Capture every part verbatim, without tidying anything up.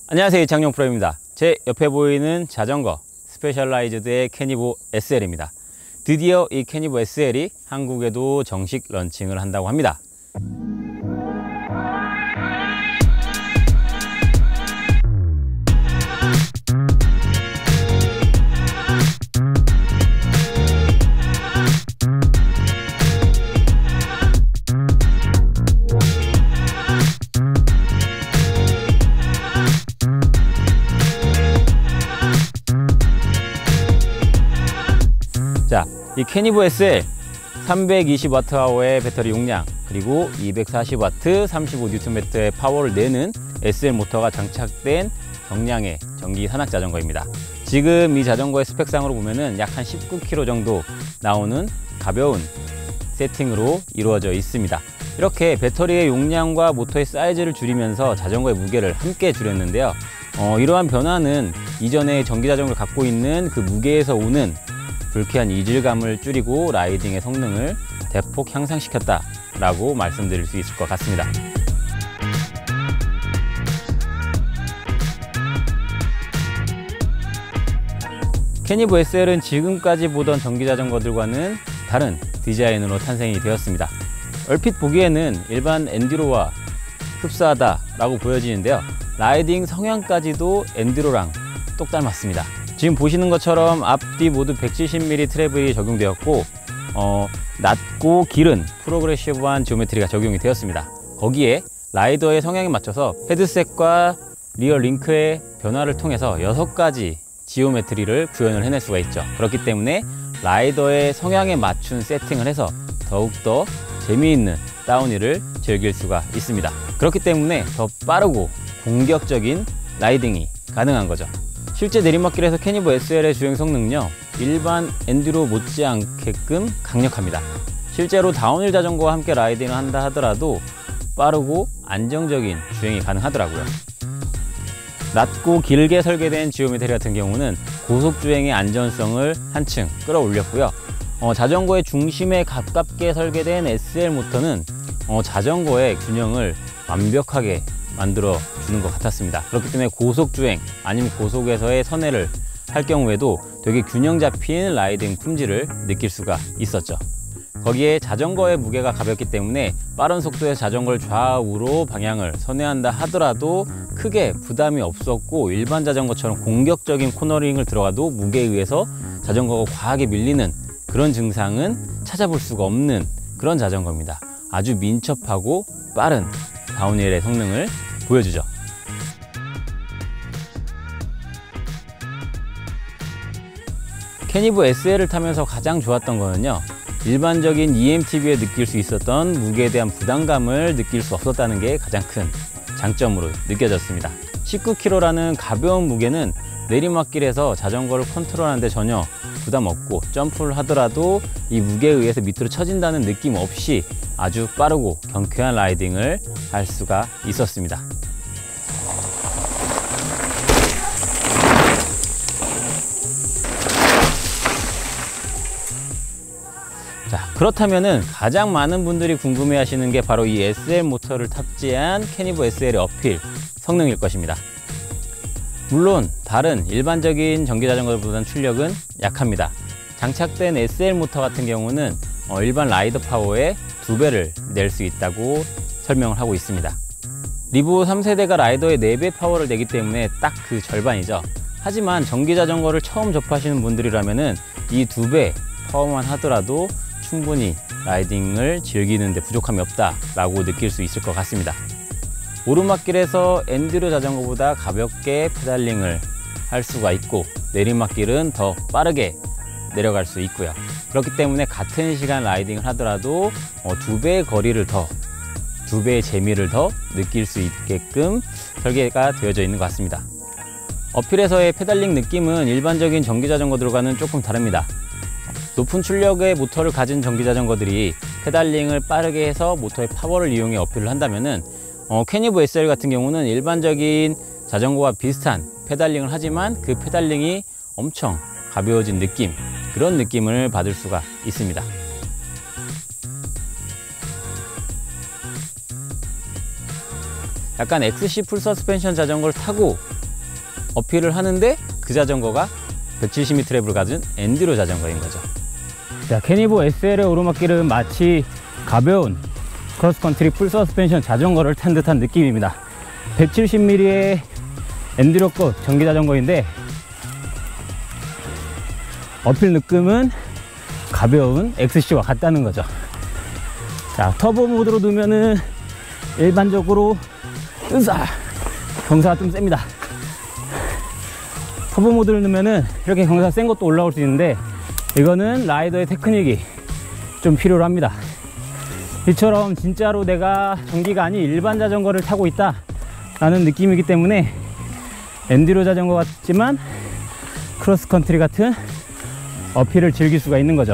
안녕하세요, 이창용 프로입니다. 제 옆에 보이는 자전거 스페셜라이즈드의 캐니보 에스엘입니다. 드디어 이 캐니보 에스엘이 한국에도 정식 런칭을 한다고 합니다. 자, 이 캐니보 에스엘 삼백이십 와트 아워의 배터리 용량, 그리고 이백사십 와트 삼십오 뉴턴 미터의 파워를 내는 에스엘 모터가 장착된 경량의 전기 산악 자전거입니다. 지금 이 자전거의 스펙상으로 보면은 약 한 십구 킬로그램 정도 나오는 가벼운 세팅으로 이루어져 있습니다. 이렇게 배터리의 용량과 모터의 사이즈를 줄이면서 자전거의 무게를 함께 줄였는데요. 어, 이러한 변화는 이전에 전기 자전거를 갖고 있는 그 무게에서 오는 불쾌한 이질감을 줄이고 라이딩의 성능을 대폭 향상시켰다 라고 말씀드릴 수 있을 것 같습니다. 캐니보 에스엘은 지금까지 보던 전기 자전거들과는 다른 디자인으로 탄생이 되었습니다. 얼핏 보기에는 일반 엔듀로와 흡사하다 라고 보여지는데요, 라이딩 성향까지도 엔듀로랑 똑 닮았습니다. 지금 보시는 것처럼 앞뒤 모두 백칠십 밀리미터 트래블이 적용되었고, 어, 낮고 길은 프로그레시브한 지오메트리가 적용이 되었습니다. 거기에 라이더의 성향에 맞춰서 헤드셋과 리어 링크의 변화를 통해서 여섯 가지 지오메트리를 구현을 해낼 수가 있죠. 그렇기 때문에 라이더의 성향에 맞춘 세팅을 해서 더욱더 재미있는 다운힐을 즐길 수가 있습니다. 그렇기 때문에 더 빠르고 공격적인 라이딩이 가능한 거죠. 실제 내리막길에서 캐니보 에스엘의 주행 성능은요, 일반 엔듀로 못지않게끔 강력합니다. 실제로 다운힐 자전거와 함께 라이딩을 한다 하더라도 빠르고 안정적인 주행이 가능하더라고요. 낮고 길게 설계된 지오메트리 같은 경우는 고속주행의 안전성을 한층 끌어올렸고요. 어, 자전거의 중심에 가깝게 설계된 에스엘 모터는 어, 자전거의 균형을 완벽하게 만들어 주는 것 같았습니다. 그렇기 때문에 고속주행 아니면 고속에서의 선회를 할 경우에도 되게 균형 잡힌 라이딩 품질을 느낄 수가 있었죠. 거기에 자전거의 무게가 가볍기 때문에 빠른 속도의 자전거를 좌우로 방향을 선회한다 하더라도 크게 부담이 없었고, 일반 자전거처럼 공격적인 코너링을 들어가도 무게에 의해서 자전거가 과하게 밀리는 그런 증상은 찾아볼 수가 없는 그런 자전거입니다. 아주 민첩하고 빠른 다운힐의 성능을 보여주죠. 캐니보 에스엘을 타면서 가장 좋았던 거는요, 일반적인 이엠티비에 느낄 수 있었던 무게에 대한 부담감을 느낄 수 없었다는 게 가장 큰 장점으로 느껴졌습니다. 십구 킬로그램라는 가벼운 무게는 내리막길에서 자전거를 컨트롤하는데 전혀 부담 없고, 점프를 하더라도 이 무게에 의해서 밑으로 처진다는 느낌 없이 아주 빠르고 경쾌한 라이딩을 할 수가 있었습니다. 자, 그렇다면은 가장 많은 분들이 궁금해 하시는 게 바로 이 에스엘 모터를 탑재한 캐니보 에스엘의 어필 성능일 것입니다. 물론 다른 일반적인 전기 자전거보다는 출력은 약합니다. 장착된 에스엘 모터 같은 경우는 어, 일반 라이더 파워의 두 배를 낼 수 있다고 설명을 하고 있습니다. 리보 삼 세대가 라이더의 네 배 파워를 내기 때문에 딱 그 절반이죠. 하지만 전기 자전거를 처음 접하시는 분들이라면은 이 두 배 파워만 하더라도 충분히 라이딩을 즐기는 데 부족함이 없다 라고 느낄 수 있을 것 같습니다. 오르막길에서 엔듀로 자전거보다 가볍게 페달링을 할 수가 있고, 내리막길은 더 빠르게 내려갈 수 있고요. 그렇기 때문에 같은 시간 라이딩을 하더라도 어, 두 배의 거리를 더, 두 배의 재미를 더 느낄 수 있게끔 설계가 되어져 있는 것 같습니다. 어필에서의 페달링 느낌은 일반적인 전기 자전거들과는 조금 다릅니다. 높은 출력의 모터를 가진 전기 자전거들이 페달링을 빠르게 해서 모터의 파워를 이용해 어필을 한다면은 어, 캐니보 에스엘 같은 경우는 일반적인 자전거와 비슷한 페달링을 하지만 그 페달링이 엄청 가벼워진 느낌, 그런 느낌을 받을 수가 있습니다. 약간 엑스씨 풀 서스펜션 자전거를 타고 어필을 하는데 그 자전거가 백칠십 미터 트랩을 가진 엔듀로 자전거인 거죠. 자, 캐니보 에스엘의 오르막길은 마치 가벼운 크로스컨트리 풀 서스펜션 자전거를 탄 듯한 느낌입니다. 백칠십 밀리미터의 엔듀로급 전기 자전거인데 어필 느낌은 가벼운 엑스씨와 같다는 거죠. 자, 터보 모드로 두면은 일반적으로 으사 경사가 좀 셉니다. 터보 모드를 넣으면은 이렇게 경사 센 것도 올라올 수 있는데 이거는 라이더의 테크닉이 좀 필요로 합니다. 이처럼 진짜로 내가 전기가 아닌 일반 자전거를 타고 있다 라는 느낌이기 때문에 엔듀로 자전거 같지만 크로스컨트리 같은 어필을 즐길 수가 있는 거죠.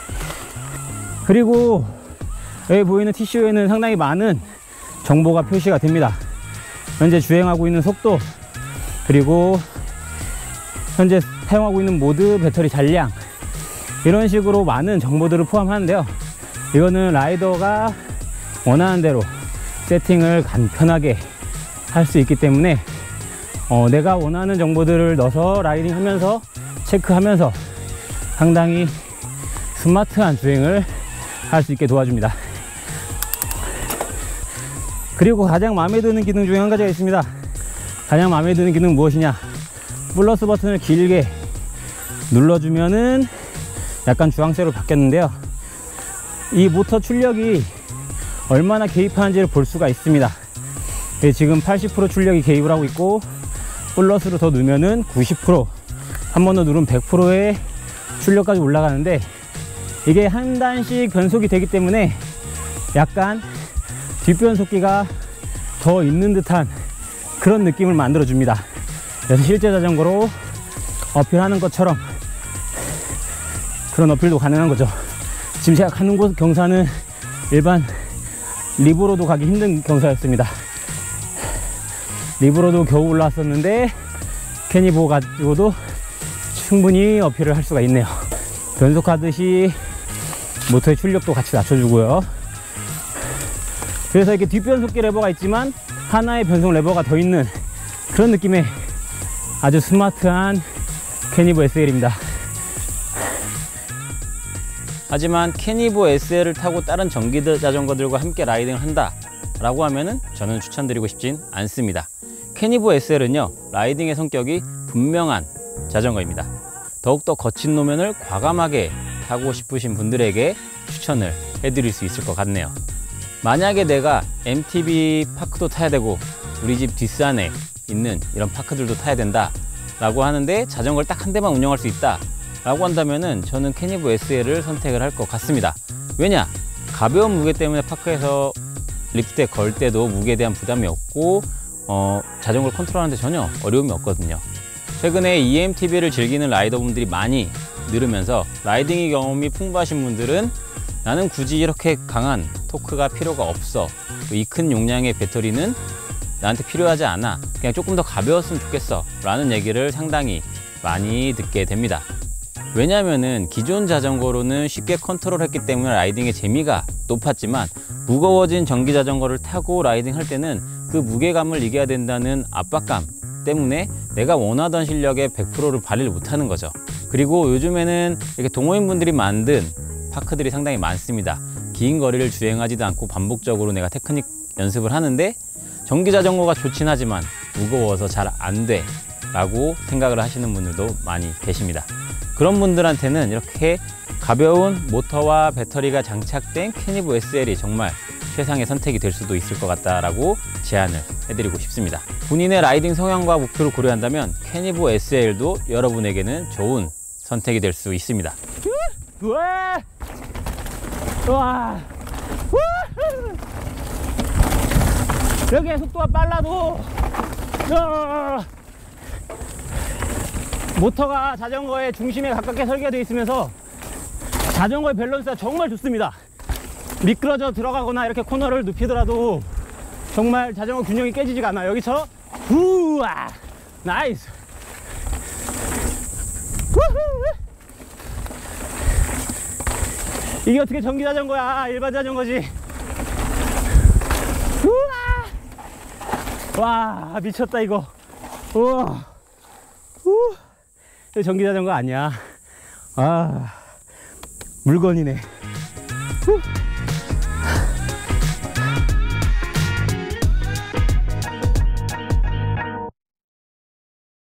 그리고 여기 보이는 티슈에는 상당히 많은 정보가 표시가 됩니다. 현재 주행하고 있는 속도, 그리고 현재 사용하고 있는 모드, 배터리 잔량, 이런 식으로 많은 정보들을 포함하는데요. 이거는 라이더가 원하는 대로 세팅을 간편하게 할 수 있기 때문에 어, 내가 원하는 정보들을 넣어서 라이딩 하면서 체크하면서 상당히 스마트한 주행을 할 수 있게 도와줍니다. 그리고 가장 마음에 드는 기능 중에 한 가지가 있습니다. 가장 마음에 드는 기능은 무엇이냐? 플러스 버튼을 길게 눌러주면은 약간 주황색으로 바뀌었는데요. 이 모터 출력이 얼마나 개입하는지를 볼 수가 있습니다. 지금 팔십 퍼센트 출력이 개입을 하고 있고 플러스로 더 누르면은 구십 퍼센트, 한 번 더 누르면 백 퍼센트의 출력까지 올라가는데 이게 한 단씩 변속이 되기 때문에 약간 뒷변속기가 더 있는 듯한 그런 느낌을 만들어 줍니다. 그래서 실제 자전거로 어필하는 것처럼 그런 어필도 가능한 거죠. 지금 제가 가는 곳 경사는 일반 리브로도 가기 힘든 경사였습니다. 리브로도 겨우 올라왔었는데 캐니보 가지고도 충분히 어필을 할 수가 있네요. 변속하듯이 모터의 출력도 같이 낮춰주고요. 그래서 이렇게 뒷변속기 레버가 있지만 하나의 변속 레버가 더 있는 그런 느낌의 아주 스마트한 캐니보 에스엘입니다. 하지만 캐니보 에스엘을 타고 다른 전기 자전거들과 함께 라이딩을 한다 라고 하면은 저는 추천드리고 싶진 않습니다. 캐니보 에스엘은요, 라이딩의 성격이 분명한 자전거입니다. 더욱더 거친 노면을 과감하게 타고 싶으신 분들에게 추천을 해드릴 수 있을 것 같네요. 만약에 내가 엠티비 파크도 타야 되고 우리 집 뒷산에 있는 이런 파크들도 타야 된다 라고 하는데 자전거를 딱 한 대만 운영할 수 있다 라고 한다면은 저는 캐니보 에스엘을 선택을 할 것 같습니다. 왜냐? 가벼운 무게 때문에 파크에서 리프트에 걸 때도 무게에 대한 부담이 없고 어, 자전거를 컨트롤하는데 전혀 어려움이 없거든요. 최근에 이엠티비를 즐기는 라이더분들이 많이 늘으면서 라이딩의 경험이 풍부하신 분들은 나는 굳이 이렇게 강한 토크가 필요가 없어, 이 큰 용량의 배터리는 나한테 필요하지 않아, 그냥 조금 더 가벼웠으면 좋겠어 라는 얘기를 상당히 많이 듣게 됩니다. 왜냐하면은 기존 자전거로는 쉽게 컨트롤했기 때문에 라이딩의 재미가 높았지만 무거워진 전기 자전거를 타고 라이딩 할 때는 그 무게감을 이겨야 된다는 압박감 때문에 내가 원하던 실력의 백 퍼센트를 발휘를 못하는 거죠. 그리고 요즘에는 이렇게 동호인분들이 만든 파크들이 상당히 많습니다. 긴 거리를 주행하지도 않고 반복적으로 내가 테크닉 연습을 하는데 전기 자전거가 좋긴 하지만 무거워서 잘 안 돼 라고 생각을 하시는 분들도 많이 계십니다. 그런 분들한테는 이렇게 가벼운 모터와 배터리가 장착된 캐니보 에스엘이 정말 최상의 선택이 될 수도 있을 것 같다라고 제안을 해드리고 싶습니다. 본인의 라이딩 성향과 목표를 고려한다면 캐니보 에스엘도 여러분에게는 좋은 선택이 될 수 있습니다. 우와! 우와! 이렇게 속도가 빨라도 모터가 자전거의 중심에 가깝게 설계되어 있으면서 자전거의 밸런스가 정말 좋습니다. 미끄러져 들어가거나 이렇게 코너를 눕히더라도 정말 자전거 균형이 깨지지가 않아요. 여기서 우와! 나이스! 이게 어떻게 전기 자전거야? 일반 자전거지. 우와! 와, 미쳤다 이거. 우와. 우. 이거 전기자전거 아니야. 아, 물건이네. 후.